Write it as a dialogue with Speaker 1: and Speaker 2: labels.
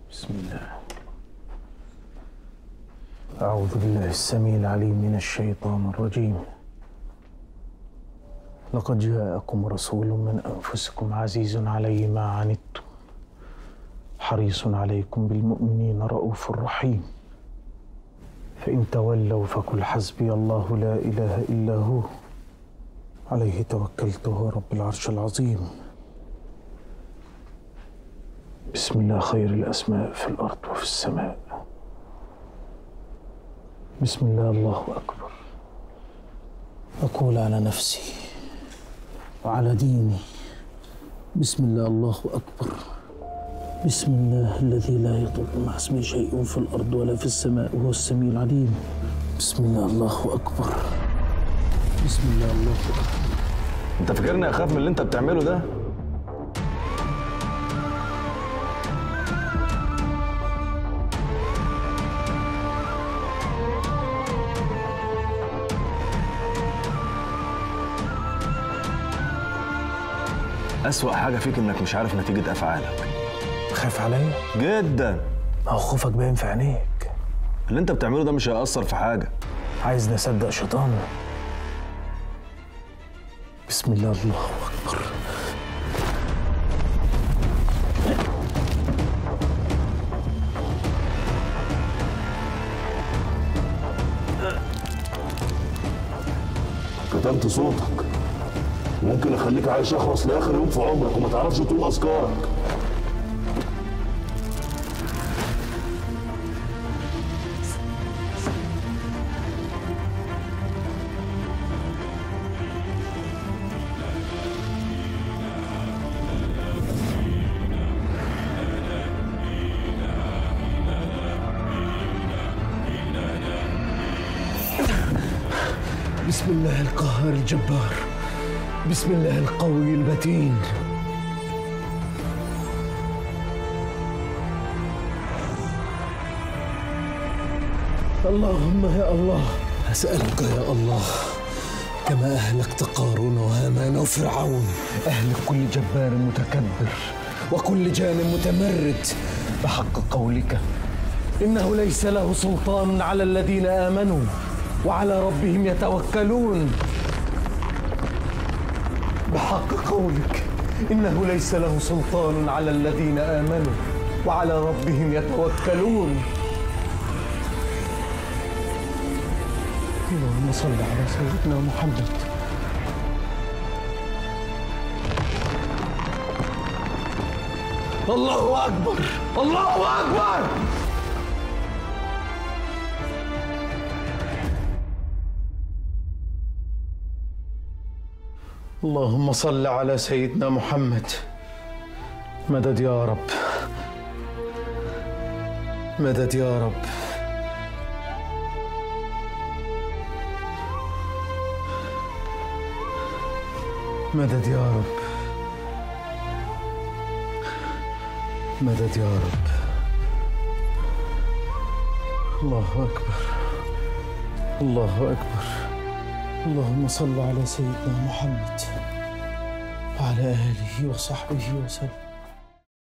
Speaker 1: بسم الله. أعوذ بالله السميع العليم من الشيطان الرجيم. لقد جاءكم رسول من أنفسكم عزيز عليه ما عنتم حريص عليكم بالمؤمنين رؤوف رحيم. فإن تولوا فقل حسبي الله لا إله إلا هو عليه توكلت وهو رب العرش العظيم. بسم الله خير الأسماء في الأرض وفي السماء. بسم الله الله أكبر. أقول على نفسي وعلى ديني بسم الله الله أكبر. بسم الله الذي لا يضر مع اسمه شيء في الأرض ولا في السماء وهو السميع العليم. بسم الله الله أكبر. بسم الله الله أكبر.
Speaker 2: أنت فاكرني أخاف من اللي أنت بتعمله ده؟ أسوأ حاجة فيك إنك مش عارف نتيجة أفعالك.
Speaker 1: خايف عليا؟
Speaker 2: جدا.
Speaker 1: ما هو خوفك باين في عينيك.
Speaker 2: اللي أنت بتعمله ده مش هيأثر في حاجة.
Speaker 1: عايز نصدق شيطان؟ بسم الله الله أكبر.
Speaker 3: كتمت صوتك، ممكن اخليك عايش اخرس لاخر يوم في عمرك وما تعرفش تقول اذكارك.
Speaker 1: بسم الله القهار الجبار. بسم الله القوي المتين. اللهم يا الله أسألك يا الله كما أهلكت قارون وهامان وفرعون أهلك كل جبار متكبر وكل جان متمرد بحق قولك إنه ليس له سلطان على الذين آمنوا وعلى ربهم يتوكلون. بحق قولك إنه ليس له سلطان على الذين آمنوا وعلى ربهم يتوكلون. اللهم صل على سيدنا محمد. الله أكبر الله أكبر. اللهم صل على سيدنا محمد. مدد يا رب مدد يا رب. مدد يا رب مدد يا رب. الله أكبر الله أكبر. اللهم صل على سيدنا محمد وعلى آله وصحبه وسلم.